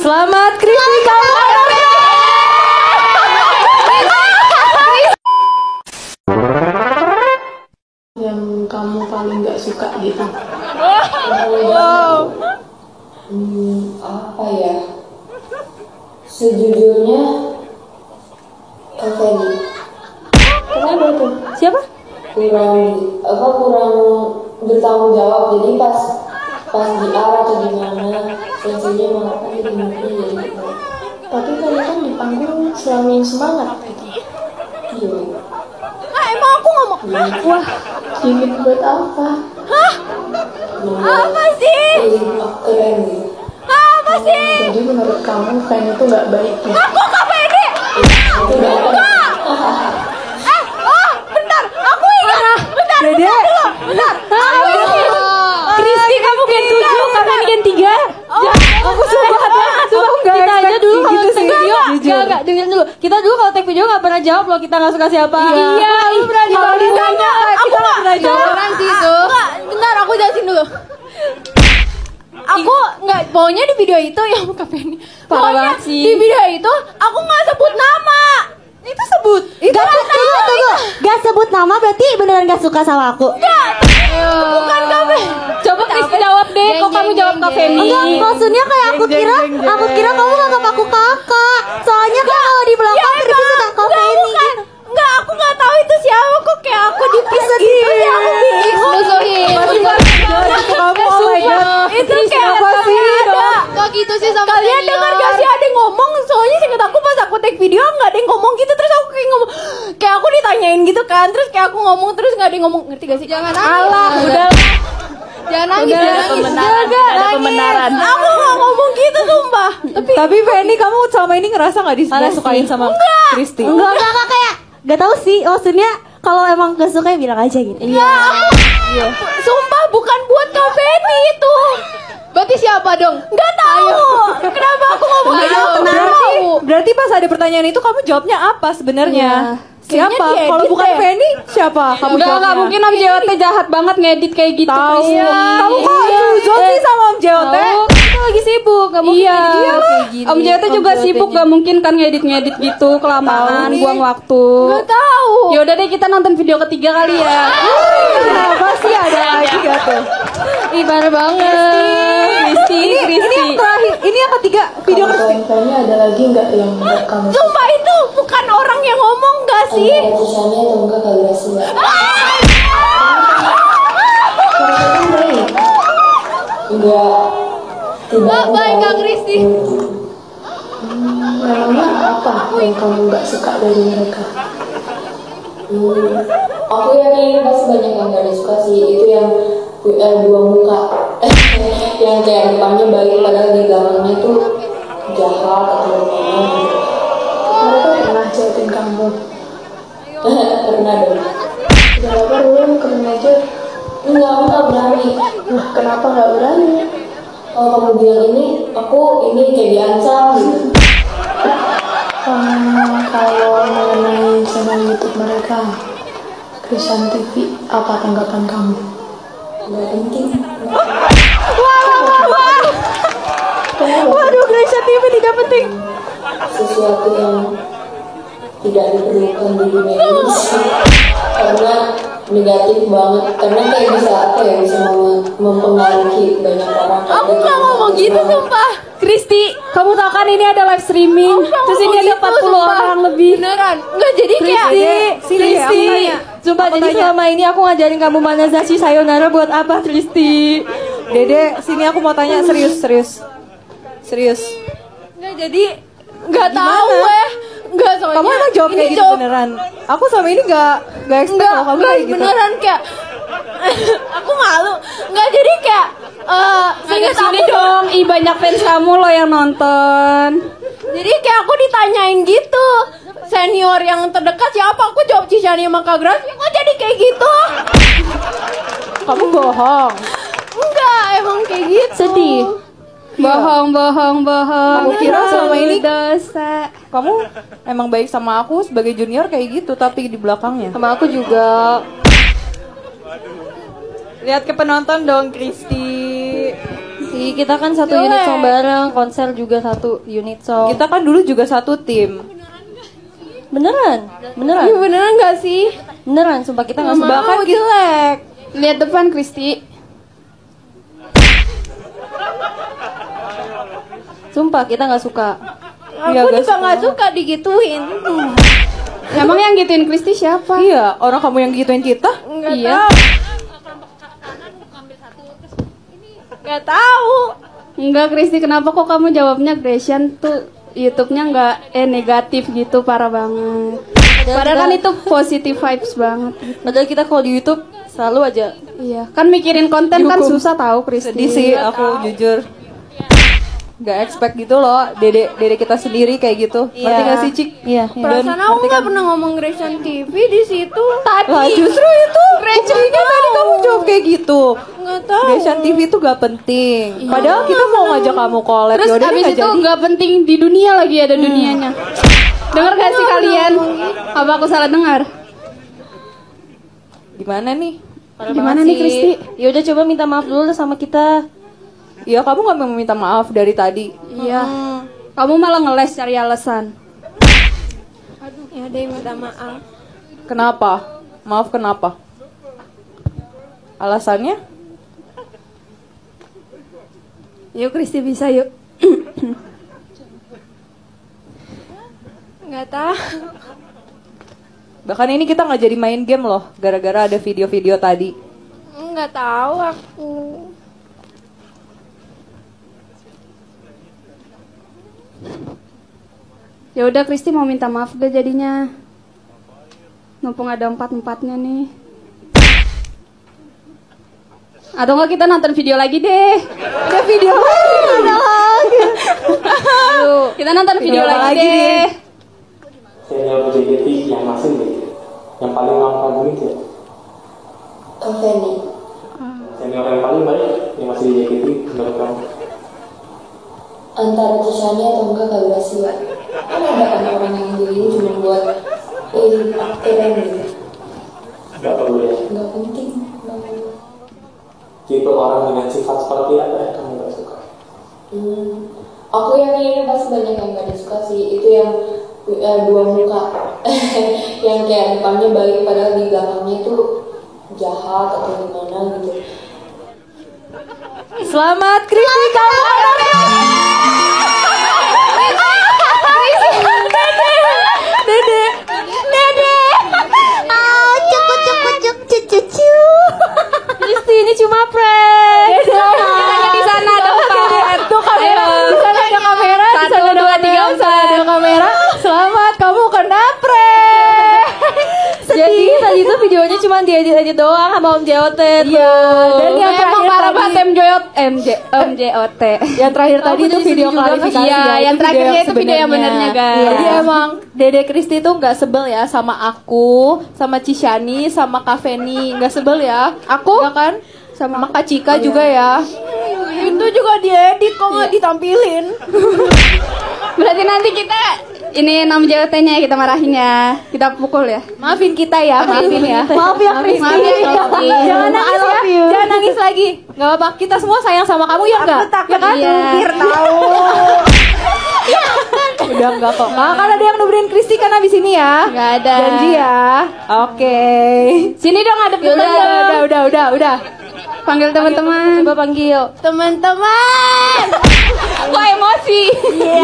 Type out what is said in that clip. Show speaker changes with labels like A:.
A: Selamat Kristi kamu.
B: Yang kamu paling gak suka gitu?
C: Apa ya? Sejujurnya Kak Feni.
B: Kenapa tuh?
A: Siapa?
C: Kurang bertanggung jawab. Jadi pas di arah atau di mana sensinya malah kan jadi mati jadi.
B: Tapi kamu kan di panggung selalu semangat gitu.
C: Iya.
D: Emang aku ngomong.
B: Wah, gimmick buat apa?
D: Apa sih?
C: Keren gitu.
D: Apa sih?
B: Jadi menurut kamu fan itu gak baik ya?
D: Aku Kak Feni.
C: Itu udah
D: Bentar, aku ingat. Bentar,
A: Dede.
D: bentar.
A: Kristi kamu gen 7, kami gen 3. Aku sumpah kita aja dulu kalau gitu take sih. video
D: Enggak, dengerin dulu. Kita dulu kalau take video gak pernah jawab loh kita gak suka siapa.
A: Iya,
D: lu pernah jawab.
A: kalau ditanya, kita nggak pernah jawab.
D: Beneran sih itu. Bentar, aku jelasin dulu. Aku nggak, pokoknya di video itu ya Kak Feni.
A: Parah
D: Pokoknya
A: banget sih.
D: di video itu aku nggak sebut nama. Itu sebut.
A: Gak sebut nama berarti beneran gak suka sama aku.
D: Bukan Kak Feni.
A: Coba Kristi jawab deh, kok kamu jawab Kak Feni?
E: Enggak, maksudnya kayak aku kira kamu nganggap aku kakak. Soalnya kan kalau di belakang Kristi suka Kak Feni gitu.
D: Enggak, aku nggak tahu itu siapa kok kayak aku dipisah gitu sih aku bingung. Musuhin.
A: Kamu, oh my god.
D: Itu kayak
A: apa sih?
D: Kok gitu sih sama kalian dengar gak sih ada yang ngomong? Soalnya seinget aku pas aku take video nggak ada yang ngomong gitu, terus aku kayak ngomong kayak aku ditanyain gitu kan, terus kayak aku ngomong terus nggak ada yang ngomong, ngerti gak sih? Jangan nangis.
A: Alah, udah.
D: Jangan nangis.
A: Ada pembenaran.
D: Aku nggak ngomong gitu sumpah.
A: Tapi Feni, kamu selama ini ngerasa gak disukain sama Kristi?
E: Enggak kayak gak tahu sih, maksudnya kalau emang gak suka ya bilang aja gitu.
D: Iya. Sumpah bukan buat Kak Feni itu. Berarti siapa dong? Nggak tahu. Kenapa aku ngomong gitu?
A: Berarti pas ada pertanyaan itu kamu jawabnya apa sebenarnya? Siapa?
D: Kayaknya diedit
A: Kalau bukan
D: deh.
A: Feni, siapa? Kamu jawabnya?
F: Enggak mungkin Om JWT jahat banget ngedit kayak gitu.
A: Tahu.
F: Iya.
A: Kamu kok suzon sih sama Om JWT?
F: Kita lagi sibuk, gak mungkin
A: Iya.
F: ngedit video kayak gini. Om JWT juga sibuk, gak mungkin kan ngedit-ngedit gitu kelamaan,
A: Tahu nih.
F: buang waktu.
D: Nggak tahu.
F: Yaudah deh kita nonton video ketiga kali ya.
A: Kenapa sih ada lagi gak tuh?
F: Ih parah banget.
A: Ini yang terakhir, ini yang ketiga video
B: Kalau
A: Kristi.
B: fan-fannya ada lagi nggak yang menurut kamu?
D: Sumpah itu bukan orang yang ngomong gak sih?
C: Ada tulisannya atau enggak kali ya sih?
B: Fan-fan baik.
C: Enggak. Tidak.
D: Baik Kak Kristi.
B: Memangnya apa yang kamu nggak suka dari mereka?
C: Aku yakin pasti banyak yang gak suka sih. Itu yang dua muka. Yang kayak depannya baik padahal di belakangnya tuh jahat atau gimana gitu.
B: Mereka pernah jatuhin kamu?
C: Pernah dong.
B: Udah lapar belum? Kemana aja?
C: Enggak, aku gak berani.
B: Nah, kenapa nggak berani?
C: Kalau kamu bilang aku ini kayak diancam gitu.
B: Kalau mengenai channel YouTube mereka, Christian TV, apa tanggapan kamu?
C: Gak penting.
A: Waduh, Gracia TV tidak penting.
C: Sesuatu yang tidak diperlukan di dunia ini sih. Karena negatif banget. Karena kayak bisa mempengaruhi banyak orang.
D: Aku nggak ngomong gitu sumpah.
F: Kristi, kamu tahu kan ini ada live streaming. Terus ini ada 40 orang lebih.
D: Beneran. Nggak jadi kayak.
F: Kristi,
A: Sumpah,
F: jadi
A: tanya.
F: selama ini aku ngajarin kamu Manazashi Sayonara buat apa, Kristi?
A: Dede, sini aku mau tanya serius.
D: Nggak jadi. Nggak tahu Nggak soalnya.
A: Kamu emang jawab kayak
D: ini
A: gitu beneran? Aku selama ini gak expect kalau kamu kayak gitu.
D: beneran kayak. Aku malu. Nggak jadi kayak.
F: Sini sini dong, banyak fans kamu loh yang nonton.
D: Jadi kayak aku ditanyain gitu. Senior yang terdekat siapa? Aku jawab Cicani sama Kak Gracia. Kok jadi kayak gitu?
A: Kamu bohong.
D: Enggak, emang kayak gitu.
F: Sedih. Bohong.
A: Kamu kira selama ini
F: dosa.
A: kamu emang baik sama aku sebagai junior kayak gitu, tapi di belakangnya.
F: Sama aku juga.
A: Lihat ke penonton dong, Kristi. Kristi, kita kan satu unit song bareng, konser juga satu unit song.
F: Kita kan dulu juga satu tim.
A: Beneran? Beneran?
D: Iya beneran gak sih?
A: Beneran, sumpah kita nggak suka.
D: Bahkan jelek. Lihat depan Kristi.
A: Sumpah kita nggak suka.
D: Aku juga nggak suka digituin. Emang yang gituin Kristi siapa?
F: Iya, orang kamu yang gituin kita?
D: Iya. Nggak tahu. Enggak Kristi, kenapa kok kamu jawabnya Gresian tuh YouTube-nya nggak negatif gitu, parah banget. Padahal kan itu positive vibes banget.
A: Padahal kita kalau di YouTube selalu aja.
D: Iya, kan mikirin konten kan susah tahu Kristi.
F: Sedih sih aku jujur. Gak expect gitu loh, dede kita sendiri kayak gitu. Ngerti gak sih, Cik?
A: Iya.
D: Perasaan aku nggak pernah ngomong Gresian TV di situ.
F: Lah justru itu Gresiannya tadi kamu jawab kayak gitu.
D: Nggak tahu.
F: Gresian TV itu gak penting. Padahal kita mau ngajak kamu collab.
D: Terus
F: Yaudah,
D: abis
F: nggak
D: itu
F: jadi.
D: nggak penting di dunia lagi ada dunianya. Dengar gak sih kalian? Apa aku salah dengar?
F: Gimana nih?
D: Gimana nih Kristi?
A: Ya udah coba minta maaf dulu sama kita.
F: Ya kamu gak mau minta maaf dari tadi.
D: Iya. Kamu malah ngeles cari alasan. Aduh, ya deh minta maaf.
F: Kenapa? Maaf kenapa? Alasannya?
D: Yuk Kristi bisa yuk. Nggak tahu.
F: Bahkan ini kita nggak jadi main game loh, gara-gara ada video-video tadi.
D: Nggak tahu aku. Ya udah Kristi mau minta maaf deh jadinya. Mumpung ada 4-4-nya nih. Atau enggak kita nonton video lagi deh.
F: Ada video lagi.
D: Kita nonton video lagi deh.
G: Senior JKT yang masih deh, yang paling kamu kagumi itu ya?
C: Kak Feni.
G: Senior yang paling baik yang masih di JKT menurut kamu?
C: Antara Cisani atau enggak Kak Gracia. Kan ada kan orang yang diri cuma buat keren gitu.
G: Gak perlu ya?
C: Nggak penting.
G: Tipe orang dengan sifat seperti apa yang kamu gak suka?
C: Aku yang ini pasti banyak yang gak disuka sih. Itu yang dua muka. Yang kayak depannya baik padahal di belakangnya itu jahat atau gimana gitu.
F: Selamat Kristi, kamu
E: Dede. Cucu.
A: Kristi ini cuma prank.
D: Kita di sana ada
F: Tuh kamera, di sana ada kamera, di sana ada kamera. Selamat, kamu kena prank.
A: Jadi tadi itu videonya cuma diedit doang sama Om JOT.
F: Iya, dan yang
D: emang
F: terakhir
D: parah
F: tadi,
D: banget MJOT.
F: yang terakhir tadi itu video klarifikasi.
D: Iya,
F: ya,
D: yang terakhirnya itu video yang
F: sebenarnya.
D: benernya, guys.
F: Jadi emang Dede Kristi tuh nggak sebel ya sama aku, sama Cishani, sama Kak Feni, nggak sebel ya. Aku? Nggak kan? Sama Kak Cika juga ya.
D: Itu juga diedit kok nggak ditampilin. Berarti nanti kita ini 6 JOT-nya kita marahin ya. Kita pukul ya.
F: Maafin kita ya, maafin ya.
E: Maaf ya Kristi.
D: Maaf ya, Kristi.
F: Jangan nangis ya, jangan nangis lagi. Nggak apa-apa, kita semua sayang sama kamu ya enggak? Ya kan?
D: Iya.
F: Tahu. Udah enggak kok. Nggak akan ada yang nuberin Kristi kan abis ini ya.
D: Nggak ada.
F: Janji ya. Oke.
D: Sini dong ada
F: Udah.
D: Panggil teman-teman.
A: Coba panggil.
D: Teman-teman. Kok emosi?
F: Iya.